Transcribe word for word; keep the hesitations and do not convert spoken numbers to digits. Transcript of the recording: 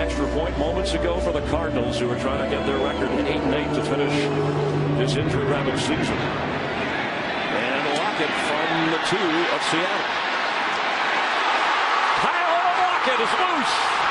extra point moments ago for the Cardinals, who are trying to get their record eight and eight to finish this injury-ravaged season. And Lockett from the two of Seattle. Kyle Lockett is loose.